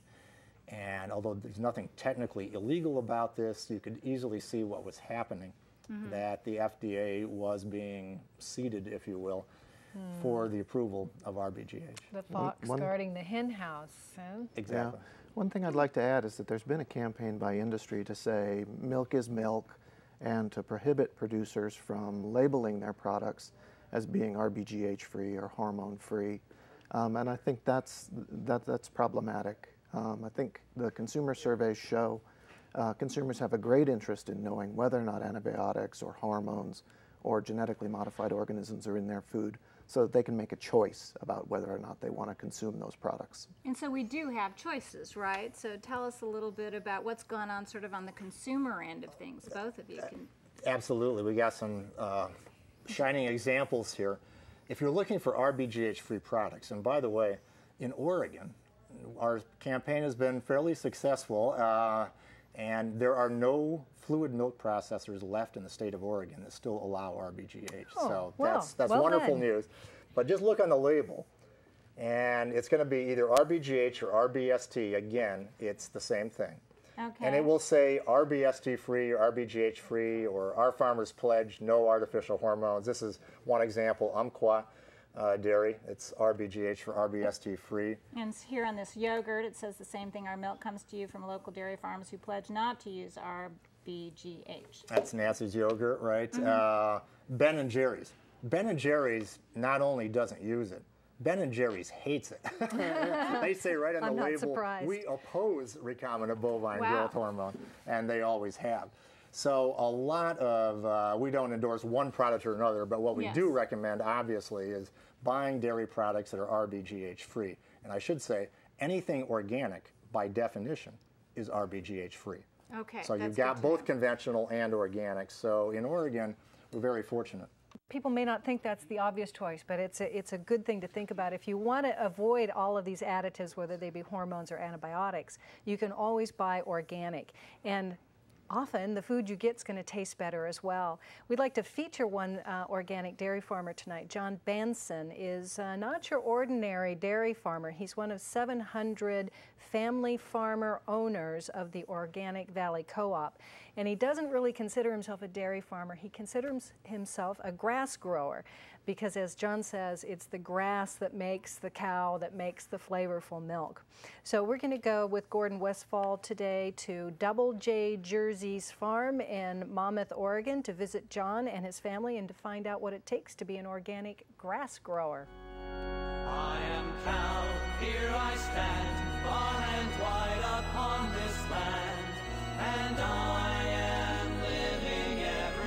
And although there's nothing technically illegal about this, you could easily see what was happening, mm-hmm. that the F D A was being seeded, if you will, Hmm. for the approval of R B G H. The fox one, guarding the hen house. Huh? Exactly. Yeah. One thing I'd like to add is that there's been a campaign by industry to say milk is milk and to prohibit producers from labeling their products as being R B G H free or hormone free. Um, and I think that's, that, that's problematic. Um, I think the consumer surveys show uh, consumers have a great interest in knowing whether or not antibiotics or hormones or genetically modified organisms are in their food, so that they can make a choice about whether or not they want to consume those products. And so we do have choices, right? So tell us a little bit about what's going on sort of on the consumer end of things. Both of you can. Absolutely. We got some uh, shining examples here. If you're looking for R B G H-free products, and by the way, in Oregon, our campaign has been fairly successful, uh, and there are no fluid milk processors left in the state of Oregon that still allow R B G H. Oh, so well, that's, that's well wonderful done. news. But just look on the label, and it's going to be either R B G H or R B S T. Again, it's the same thing. Okay. And it will say R B S T free or R B G H free or Our Farmers Pledge, no artificial hormones. This is one example, Umpqua uh, dairy. It's R B G H for R B S T free. And here on this yogurt, it says the same thing. Our milk comes to you from local dairy farms who pledge not to use R B G H. That's Nancy's yogurt, right? Mm-hmm. uh, Ben and Jerry's. Ben and Jerry's not only doesn't use it, Ben and Jerry's hates it. They say right on the I'm not label, surprised. we oppose recombinant bovine Wow. growth hormone, and they always have. So a lot of, uh, we don't endorse one product or another, but what we Yes. do recommend, obviously, is buying dairy products that are R B G H free. And I should say, anything organic, by definition, is R B G H free. Okay. So you've that's got good to both know. conventional and organic. So in Oregon, we're very fortunate. People may not think that's the obvious choice, but it's a, it's a good thing to think about. If you want to avoid all of these additives, whether they be hormones or antibiotics, you can always buy organic. And often the food you get is going to taste better as well. We'd like to feature one uh, organic dairy farmer tonight. John Benson is uh, not your ordinary dairy farmer. He's one of seven hundred family farmer owners of the Organic Valley Co-op. And he doesn't really consider himself a dairy farmer. He considers himself a grass grower because, as John says, it's the grass that makes the cow, that makes the flavorful milk. So we're going to go with Gordon Westfall today to Double J Jersey's farm in Monmouth, Oregon, to visit John and his family and to find out what it takes to be an organic grass grower. I am cow, here I stand, far and wide upon this land, and I am living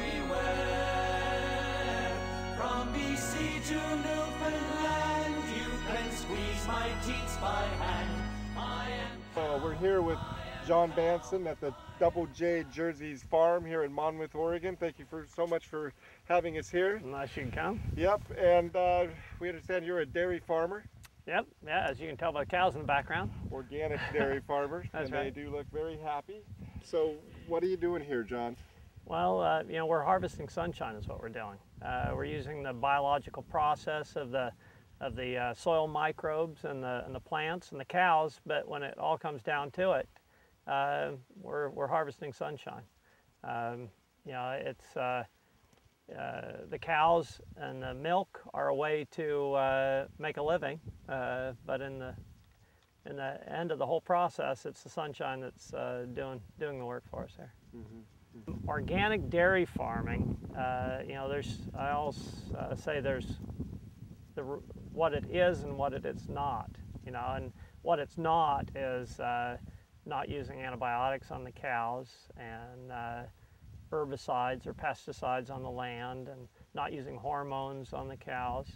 everywhere. From B C to Newfoundland, you can squeeze my teats by hand. I am Uh, we're here with John Banson at the Double J Jerseys Farm here in Monmouth, Oregon. Thank you for so much for having us here. Nice you can come. Yep, and uh, we understand you're a dairy farmer. Yep, yeah, as you can tell by the cows in the background. Organic dairy farmers, That's and right. they do look very happy. So what are you doing here, John? Well, uh, you know, we're harvesting sunshine is what we're doing. Uh, we're using the biological process of the of the uh, soil microbes and the, and the plants and the cows, but when it all comes down to it, uh, we're, we're harvesting sunshine. Um, you know, it's uh, uh, the cows and the milk are a way to uh, make a living, uh, but in the in the end of the whole process, it's the sunshine that's uh, doing doing the work for us there. Mm-hmm. Organic dairy farming, uh, you know, there's I always uh, say there's the what it is and what it is not, you know, and what it's not is uh, not using antibiotics on the cows and uh, herbicides or pesticides on the land and not using hormones on the cows.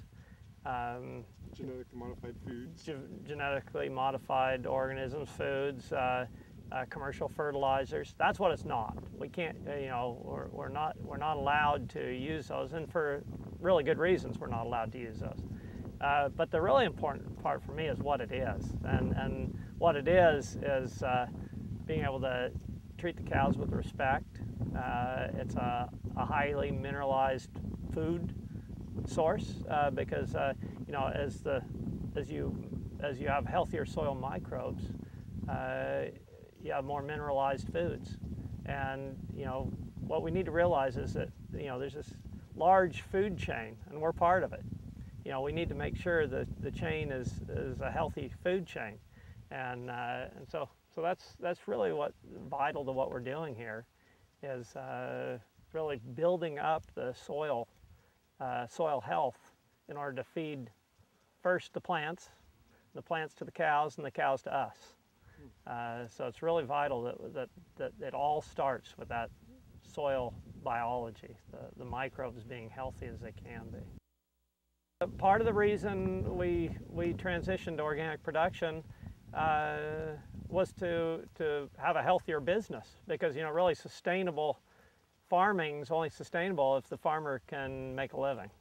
Um, genetically modified foods. Ge genetically modified organisms, foods, uh, uh, commercial fertilizers. That's what it's not. We can't, uh, you know, we're, we're not we're not allowed to use those, and for really good reasons we're not allowed to use those. Uh, but the really important part for me is what it is, and and what it is is uh, being able to treat the cows with respect. Uh, it's a, a highly mineralized food source uh, because uh, you know as the as you as you have healthier soil microbes, uh, you have more mineralized foods, and you know what we need to realize is that you know there's this large food chain, and we're part of it. You know, we need to make sure that the chain is, is a healthy food chain, and uh, and so so that's that's really what vital to what we're doing here, is uh, really building up the soil uh, soil health in order to feed first the plants, the plants to the cows, and the cows to us. Uh, so it's really vital that that that it all starts with that soil biology, the the microbes being healthy as they can be. Part of the reason we we transitioned to organic production uh, was to to have a healthier business, because you know really sustainable farming is only sustainable if the farmer can make a living,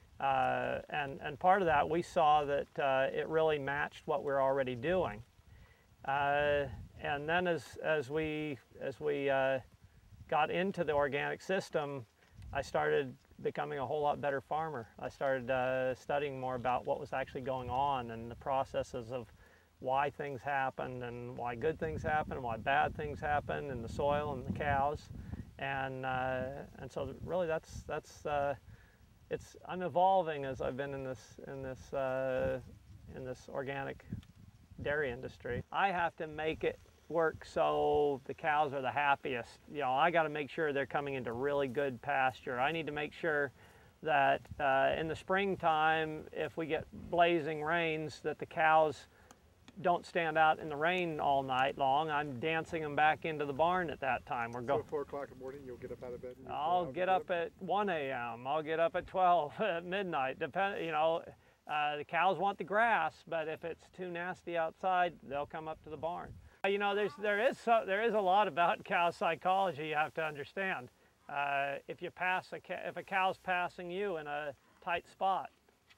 uh, and and part of that we saw that uh, it really matched what we're already doing, uh, and then as as we as we uh, got into the organic system, I started becoming a whole lot better farmer. I started uh, studying more about what was actually going on and the processes of why things happen and why good things happen and why bad things happen in the soil and the cows, and uh, and so really that's that's uh, it's I'm evolving as I've been in this in this uh, in this organic dairy industry. I have to make it work so the cows are the happiest. You know, I got to make sure they're coming into really good pasture. I need to make sure that uh, in the springtime, if we get blazing rains, that the cows don't stand out in the rain all night long. I'm dancing them back into the barn at that time. We're going. So four o'clock in the morning, you'll get up out of bed. And I'll get up at one A M I'll get up at twelve at midnight. Depend. You know, uh, the cows want the grass, but if it's too nasty outside, they'll come up to the barn. You know, there's, there, is so, there is a lot about cow psychology you have to understand. Uh, if you pass a if a cow's passing you in a tight spot,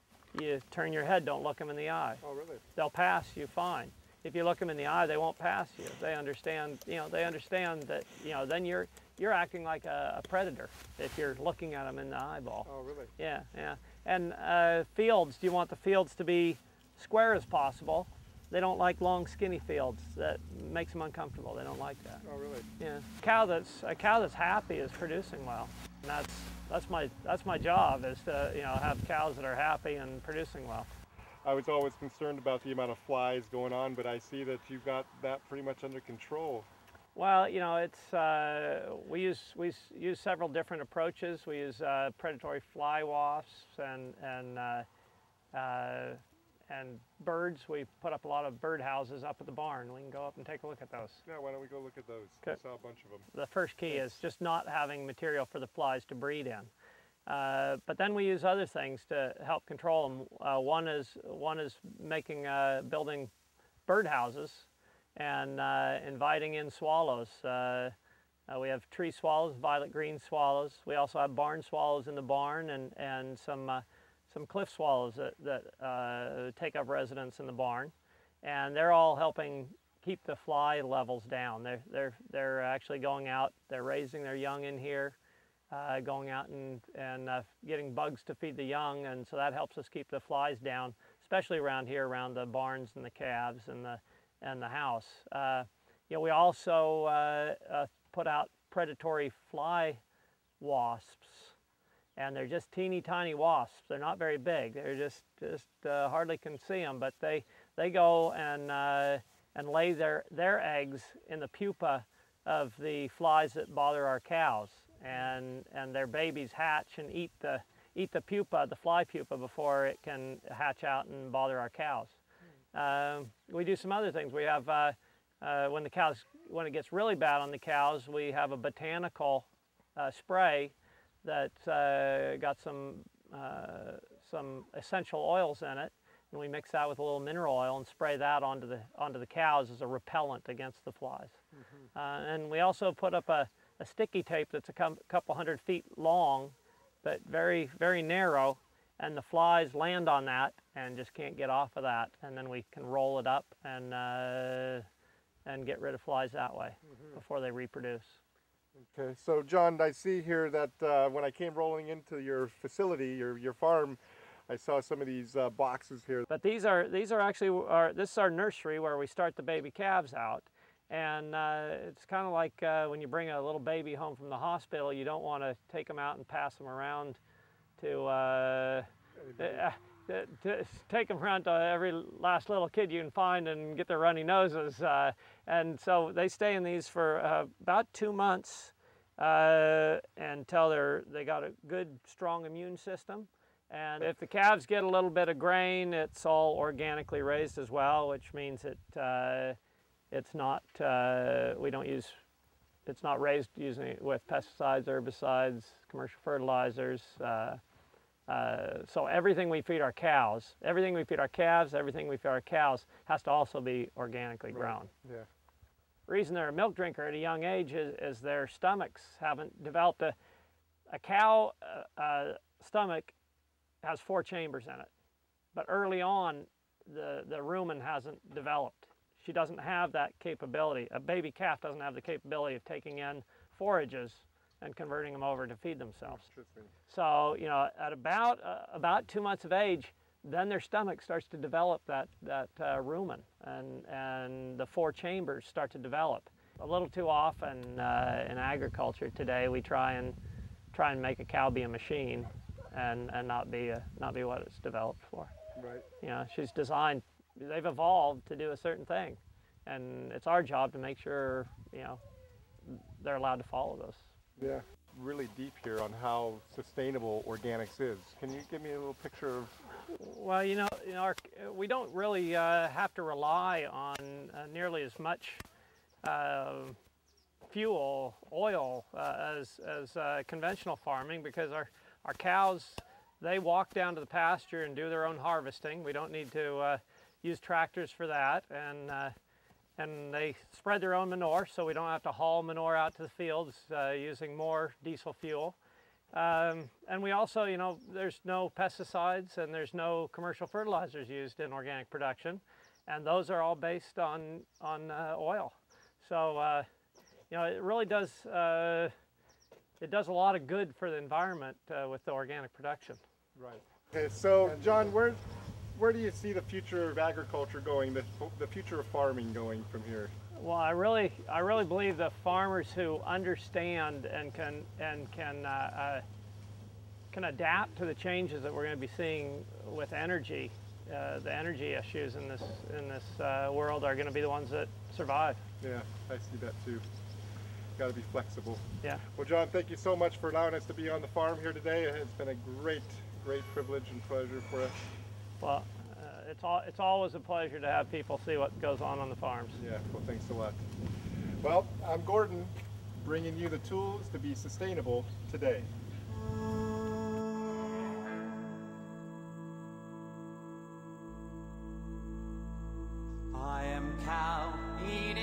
you turn your head, don't look them in the eye. Oh, really? They'll pass you fine. If you look them in the eye, they won't pass you. They understand, you know, they understand that, you know, then you're, you're acting like a, a predator if you're looking at them in the eyeball. Oh, really? Yeah, yeah. And uh, fields, you want the fields to be square as possible. They don't like long, skinny fields. That makes them uncomfortable. They don't like that. Oh, really? Yeah. Cow that's a cow that's happy is producing well. And that's that's my that's my job, is to you know have cows that are happy and producing well. I was always concerned about the amount of flies going on, but I see that you've got that pretty much under control. Well, you know, it's uh, we use we use several different approaches. We use uh, predatory fly wasps and and uh, uh, and birds. We put up a lot of bird houses up at the barn. We can go up and take a look at those. Yeah, why don't we go look at those? Okay. I saw a bunch of them. The first key is just not having material for the flies to breed in. Uh, but then we use other things to help control them. Uh, one is one is making uh, building bird houses, and uh, inviting in swallows. Uh, uh, we have tree swallows, violet green swallows. We also have barn swallows in the barn, and, and some, uh, some cliff swallows that, that uh, take up residence in the barn. And they're all helping keep the fly levels down. They're, they're, they're actually going out, they're raising their young in here, uh, going out and, and uh, getting bugs to feed the young, and so that helps us keep the flies down, especially around here, around the barns and the calves and the, and the house. Uh, you know, we also uh, uh, put out predatory fly wasps, and they're just teeny tiny wasps. They're not very big. They're just, just uh, hardly can see them, but they, they go and, uh, and lay their, their eggs in the pupa of the flies that bother our cows. And, and their babies hatch and eat the, eat the pupa, the fly pupa, before it can hatch out and bother our cows. Uh, we do some other things. We have, uh, uh, when the cows, when it gets really bad on the cows, we have a botanical uh, spray that's uh, got some, uh, some essential oils in it, and we mix that with a little mineral oil and spray that onto the, onto the cows as a repellent against the flies. Mm-hmm. uh, and we also put up a, a sticky tape that's a couple hundred feet long, but very, very narrow, and the flies land on that and just can't get off of that, and then we can roll it up and, uh, and get rid of flies that way. Mm-hmm. Before they reproduce. Okay, so John, I see here that uh, when I came rolling into your facility, your, your farm, I saw some of these uh, boxes here. But these are, these are actually, our, this is our nursery where we start the baby calves out. And uh, it's kind of like uh, when you bring a little baby home from the hospital, you don't want to take them out and pass them around to, uh, uh, to, to take them around to every last little kid you can find and get their runny noses. Uh, and so they stay in these for uh, about two months uh, until they're, they got a good, strong immune system. And if the calves get a little bit of grain, it's all organically raised as well, which means it, uh, it's not, uh, we don't use, it's not raised using it with pesticides, herbicides, commercial fertilizers. Uh, uh, so everything we feed our cows, everything we feed our calves, everything we feed our cows has to also be organically grown. Right. Yeah. The reason they're a milk drinker at a young age is, is their stomachs haven't developed. A, a cow uh, uh, stomach has four chambers in it, but early on the, the rumen hasn't developed. She doesn't have that capability. A baby calf doesn't have the capability of taking in forages and converting them over to feed themselves. So, you know, at about, uh, about two months of age, then their stomach starts to develop that, that uh, rumen, and, and the four chambers start to develop. A little too often uh, in agriculture today, we try and, try and make a cow be a machine and, and not, be a, not be what it's developed for. Right. You know, she's designed, they've evolved to do a certain thing, and it's our job to make sure, you know, they're allowed to follow those. Yeah, really deep here on how sustainable organics is. Can you give me a little picture of? Well, you know, you know our, we don't really uh, have to rely on uh, nearly as much uh, fuel, oil uh, as, as uh, conventional farming, because our, our cows, they walk down to the pasture and do their own harvesting. We don't need to uh, use tractors for that, and uh, and they spread their own manure, so we don't have to haul manure out to the fields uh, using more diesel fuel. Um, and we also, you know, there's no pesticides and there's no commercial fertilizers used in organic production, and those are all based on on uh, oil. So uh, you know, it really does uh, it does a lot of good for the environment uh, with the organic production. Right. Okay, so John, where where do you see the future of agriculture going, the, the future of farming going from here? Well, I really, I really believe the farmers who understand and can and can uh, uh, can adapt to the changes that we're going to be seeing with energy, uh, the energy issues in this in this uh, world are going to be the ones that survive. Yeah, I see that too. Got to be flexible. Yeah. Well, John, thank you so much for allowing us to be on the farm here today. It's been a great, great privilege and pleasure for us. Well, uh, it's all, it's always a pleasure to have people see what goes on on the farms. Yeah, well, thanks a lot. Well, I'm Gordon, bringing you the tools to be sustainable today. I am cow eating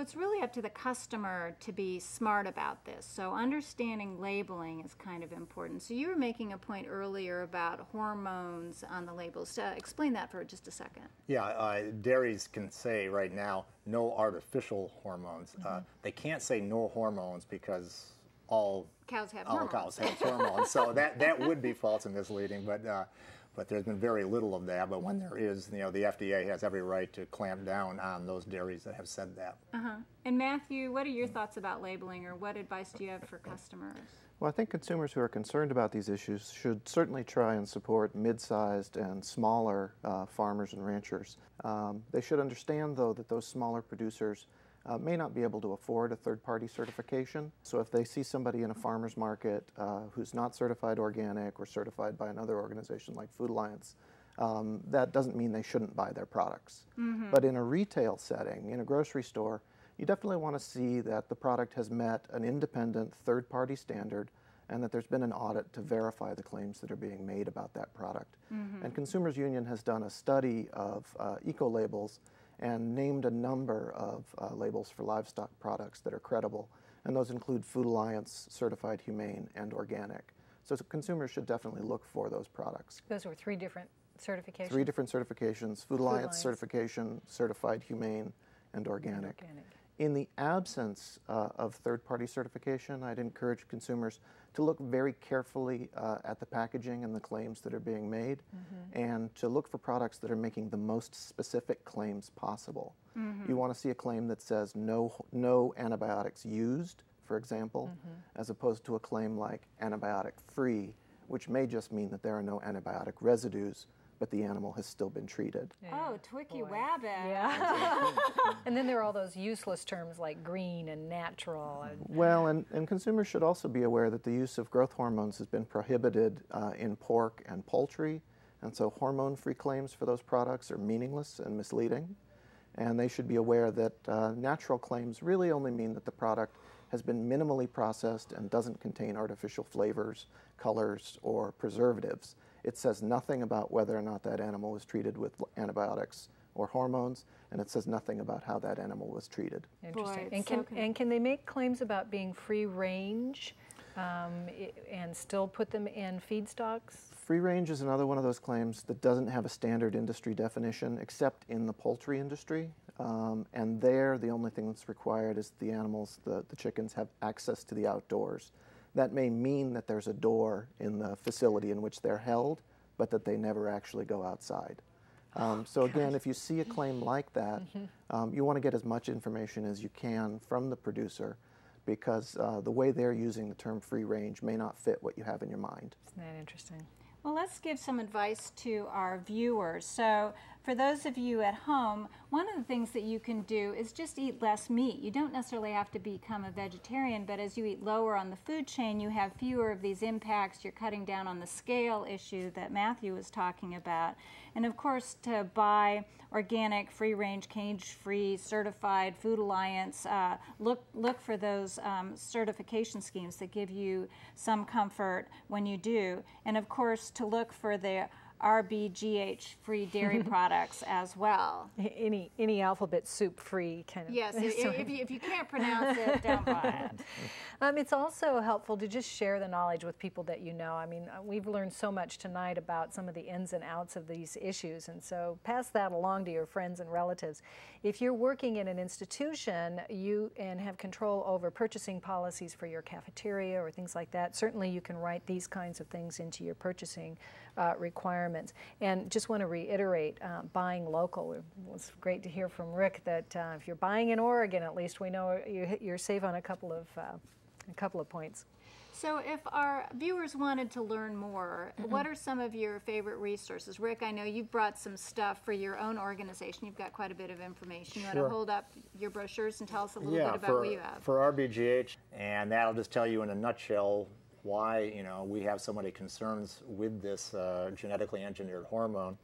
it's really up to the customer to be smart about this. So understanding labeling is kind of important. So you were making a point earlier about hormones on the labels. Uh, explain that for just a second. Yeah, uh, dairies can say right now no artificial hormones. Mm-hmm. Uh, they can't say no hormones because all cows have all hormones. cows have hormones. So that that would be false and misleading. But uh, but there's been very little of that. But when there is, you know, the F D A has every right to clamp down on those dairies that have said that. Uh-huh. And Matthew, what are your thoughts about labeling, or what advice do you have for customers? Well, I think consumers who are concerned about these issues should certainly try and support mid-sized and smaller uh, farmers and ranchers. Um, they should understand, though, that those smaller producers uh, may not be able to afford a third-party certification. So if they see somebody in a farmer's market uh, who's not certified organic or certified by another organization like Food Alliance, um, that doesn't mean they shouldn't buy their products. Mm-hmm. But in a retail setting, in a grocery store, you definitely want to see that the product has met an independent third-party standard and that there's been an audit to verify the claims that are being made about that product. Mm-hmm. And Consumers Union has done a study of uh, eco-labels and named a number of uh, labels for livestock products that are credible, and those include Food Alliance, Certified Humane, and Organic. So consumers should definitely look for those products. Those were three different certifications? Three different certifications: Food, Food Alliance, Alliance certification, Certified Humane, and Organic. And organic. In the absence uh, of third-party certification, I'd encourage consumers to look very carefully uh, at the packaging and the claims that are being made, mm-hmm. and to look for products that are making the most specific claims possible. Mm-hmm. You want to see a claim that says no, no antibiotics used, for example, mm-hmm. as opposed to a claim like antibiotic-free, which may just mean that there are no antibiotic residues, but the animal has still been treated. Yeah. Oh, Twicky Wabbit. Yeah. And then there are all those useless terms like green and natural. And well, and, and consumers should also be aware that the use of growth hormones has been prohibited uh, in pork and poultry, and so hormone-free claims for those products are meaningless and misleading. And they should be aware that uh, natural claims really only mean that the product has been minimally processed and doesn't contain artificial flavors, colors, or preservatives. It says nothing about whether or not that animal was treated with antibiotics or hormones, and it says nothing about how that animal was treated. Interesting. Boy, and, can, so and can they make claims about being free range um, and still put them in feedstocks? Free range is another one of those claims that doesn't have a standard industry definition except in the poultry industry. Um, and there, the only thing that's required is the animals, the, the chickens, have access to the outdoors. That may mean that there's a door in the facility in which they're held, but that they never actually go outside. Um, so again, if you see a claim like that, mm-hmm. um, you want to get as much information as you can from the producer, because uh, the way they're using the term free range may not fit what you have in your mind. Isn't that interesting? Well, let's give some advice to our viewers. So for those of you at home, one of the things that you can do is just eat less meat. You don't necessarily have to become a vegetarian, but as you eat lower on the food chain, you have fewer of these impacts. You're cutting down on the scale issue that Matthew was talking about. And of course, to buy organic, free-range, cage-free, certified, Food Alliance, uh, look, look for those um, certification schemes that give you some comfort when you do. And of course, to look for the R B G H free dairy products as well. Any any alphabet soup free kind of. Yes, if, if, you, if you can't pronounce it, don't buy it. Um, it's also helpful to just share the knowledge with people that you know. I mean, we've learned so much tonight about some of the ins and outs of these issues, and so pass that along to your friends and relatives. If you're working in an institution you and have control over purchasing policies for your cafeteria or things like that, certainly you can write these kinds of things into your purchasing uh, requirements. And just want to reiterate, uh, buying local. It was great to hear from Rick that uh, if you're buying in Oregon, at least we know you, you're safe on a couple of uh, a couple of points. So if our viewers wanted to learn more, mm-hmm. what are some of your favorite resources? Rick, I know you've brought some stuff for your own organization. You've got quite a bit of information. You sure. want to hold up your brochures and tell us a little yeah, bit about for, what you have? For R B G H, and that'll just tell you in a nutshell why, you know, we have so many concerns with this uh, genetically engineered hormone.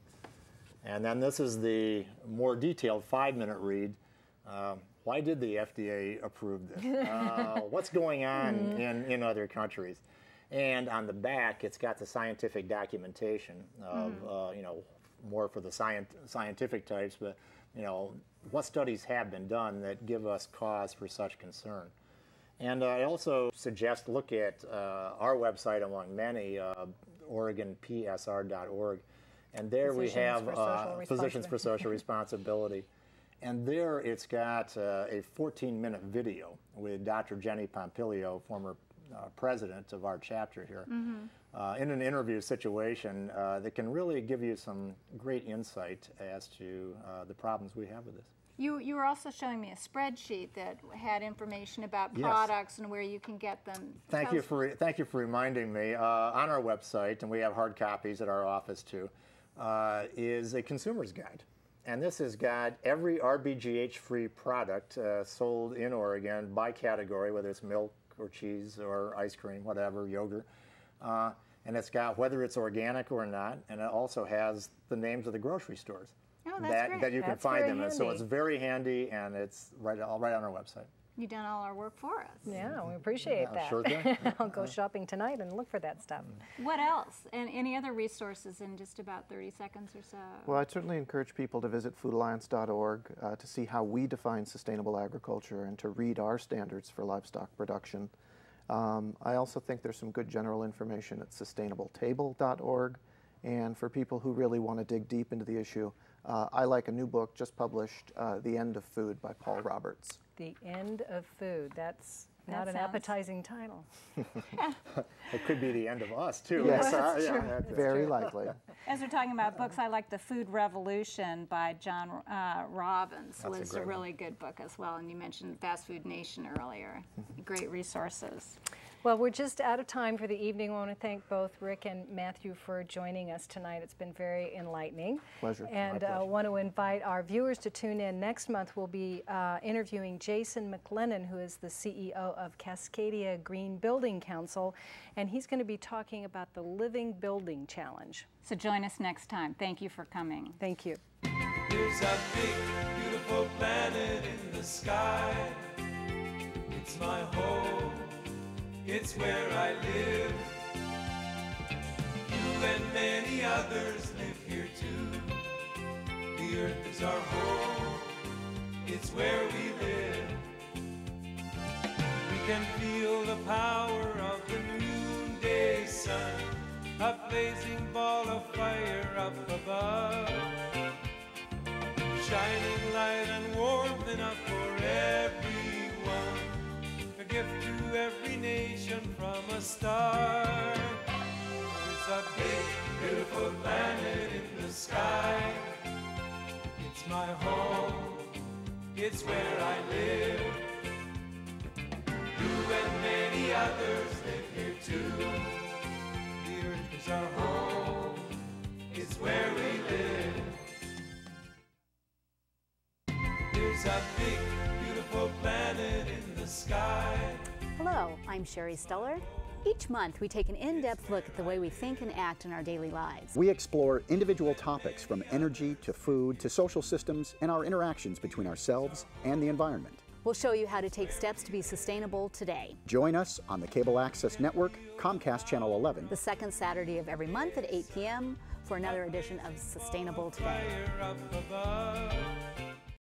And then this is the more detailed five-minute read. Um, why did the F D A approve this? Uh, what's going on mm-hmm. in, in other countries? And on the back, it's got the scientific documentation of, mm-hmm. uh, you know, more for the scient scientific types, but, you know, what studies have been done that give us cause for such concern. And uh, I also suggest look at uh, our website among many, uh, Oregon P S R dot org. And there Physicians we have for uh, Social Physicians for Social Responsibility. And there it's got uh, a fourteen minute video with Doctor Jenny Pompilio, former uh, president of our chapter here, Mm-hmm. uh, in an interview situation uh, that can really give you some great insight as to uh, the problems we have with this. You, you were also showing me a spreadsheet that had information about Yes. products and where you can get them. Thank Tell you us- for thank you for reminding me. Uh, on our website, and we have hard copies at our office too, uh, is a consumer's guide, and this has got every R B G H-free product uh, sold in Oregon by category, whether it's milk or cheese or ice cream, whatever, yogurt, uh, and it's got whether it's organic or not, and it also has the names of the grocery stores. Oh, that's that, great. that you can That's find very them in. So handy. it's very handy, and it's right all right on our website. You've done all our work for us. Yeah, we appreciate Yeah, that. sure thing. I'll go shopping tonight and look for that stuff. What else? And any other resources in just about thirty seconds or so? Well, I'd certainly encourage people to visit food alliance dot org uh, to see how we define sustainable agriculture and to read our standards for livestock production. Um, I also think there's some good general information at sustainable table dot org. And for people who really want to dig deep into the issue, uh, I like a new book just published, uh, The End of Food by Paul Roberts. The End of Food. That's That not an sounds- appetizing title. It could be the end of us too. Yes, Uh, that's yeah, true. that's- Very likely. As we're talking about books, I like The Food Revolution by John uh, Robbins. That's a was a, great one. really good book as well. And you mentioned Fast Food Nation earlier. Great resources. Well, we're just out of time for the evening. I want to thank both Rick and Matthew for joining us tonight. It's been very enlightening. Pleasure. And My I uh, pleasure. want to invite our viewers to tune in. Next month, we'll be uh, interviewing Jason McLennan, who is the C E O of Cascadia Green Building Council, and he's going to be talking about the Living Building Challenge. So join us next time. Thank you for coming. Thank you. There's a big, beautiful planet in the sky. It's my home. It's where I live. You and many others live here too. The earth is our home. It's where we live. We can feel the power of the noonday sun, a blazing ball of fire up above, shining light and warmth enough for everyone, a gift to every nation from a star. There's a big, beautiful planet in the sky. It's my home, it's where I live. You and many others live here too. The earth is our home, it's where we live. There's a big, beautiful planet in the sky. Hello, I'm Sherry Steller. Each month, we take an in-depth look at the way we think and act in our daily lives. We explore individual topics from energy to food to social systems and our interactions between ourselves and the environment. We'll show you how to take steps to be sustainable today. Join us on the Cable Access Network, Comcast Channel eleven, The second Saturday of every month at eight p m for another edition of Sustainable Today. Fire up above.